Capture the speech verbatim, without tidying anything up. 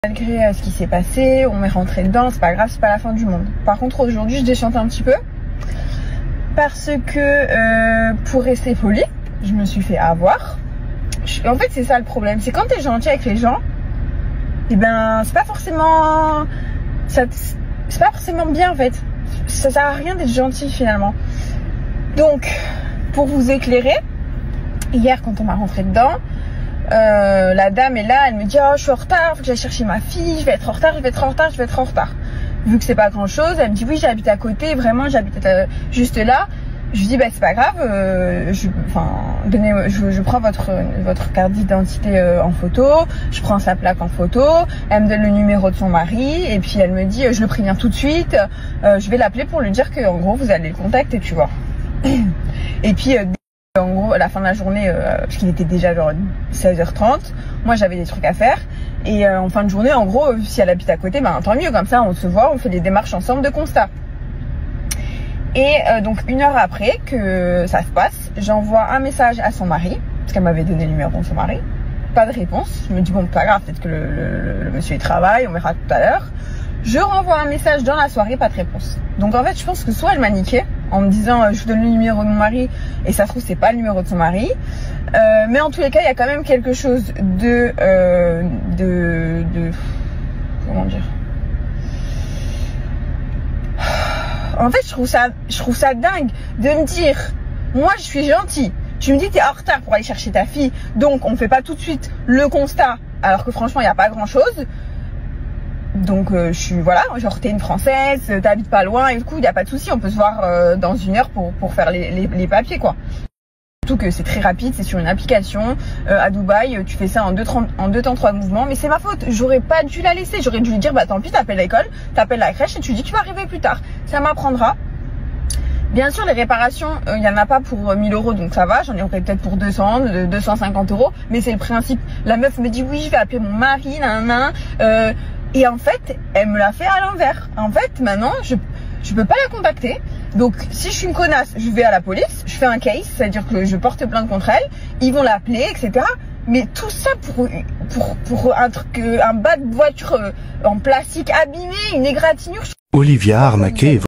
Malgré euh, ce qui s'est passé, on m'est rentré dedans, c'est pas grave, c'est pas la fin du monde. Par contre aujourd'hui je déchante un petit peu parce que euh, pour rester poli, je me suis fait avoir. Je, en fait c'est ça le problème, c'est quand t'es gentil avec les gens, et ben c'est pas forcément ça, c'est pas forcément bien en fait. Ça sert à rien d'être gentil finalement. Donc pour vous éclairer, hier quand on m'a rentré dedans, Euh, la dame est là, elle me dit oh je suis en retard, faut que j'aille chercher ma fille, je vais être en retard, je vais être en retard, je vais être en retard. Vu que c'est pas grand chose, elle me dit oui j'habite à côté, vraiment j'habite euh, juste là. Je lui dis bah c'est pas grave, euh, je, enfin donnez, je, je prends votre votre carte d'identité euh, en photo, je prends sa plaque en photo, elle me donne le numéro de son mari et puis elle me dit euh, je le préviens tout de suite, euh, je vais l'appeler pour lui dire que en gros vous allez le contacter tu vois. Et puis euh, en gros, à la fin de la journée, euh, parce qu'il était déjà genre seize heures trente, moi j'avais des trucs à faire. Et euh, en fin de journée, en gros, si elle habite à côté, ben tant mieux, comme ça on se voit, on fait des démarches ensemble de constat. Et euh, donc une heure après que ça se passe, j'envoie un message à son mari, parce qu'elle m'avait donné le numéro de son mari. Pas de réponse, je me dis bon, pas grave, peut-être que le, le, le monsieur il travaille, on verra tout à l'heure. Je renvoie un message dans la soirée, pas de réponse. Donc en fait, je pense que soit elle m'a niqué en me disant euh, je vous donne le numéro de mon mari et ça se trouve c'est pas le numéro de son mari. Euh, mais en tous les cas, il y a quand même quelque chose de euh, de de comment dire. En fait, je trouve ça je trouve ça dingue de me dire moi je suis gentille. Tu me dis t'es en retard pour aller chercher ta fille, donc on fait pas tout de suite le constat alors que franchement il y a pas grand chose. Donc euh, je suis voilà, genre t'es une française, t'habites pas loin et du coup il y a pas de souci, on peut se voir euh, dans une heure pour pour faire les, les, les papiers quoi. Surtout que c'est très rapide, c'est sur une application euh, à Dubaï, tu fais ça en deux, en deux temps trois mouvements, mais c'est ma faute, j'aurais pas dû la laisser, j'aurais dû lui dire bah tant pis t'appelles l'école, t'appelles la crèche et tu dis tu vas arriver plus tard, ça m'apprendra. Bien sûr les réparations, il euh, y en a pas pour mille euros donc ça va, j'en ai peut-être pour deux cents, deux cent cinquante euros, mais c'est le principe. La meuf me dit oui je vais appeler mon mari, nan nan, euh, et en fait, elle me l'a fait à l'envers. En fait, maintenant, je je peux pas la contacter. Donc, si je suis une connasse, je vais à la police, je fais un case, c'est-à-dire que je porte plainte contre elle. Ils vont l'appeler, et cetera. Mais tout ça pour pour pour un truc, un bas de voiture en plastique abîmé, une égratignure. Olivia arnaquée.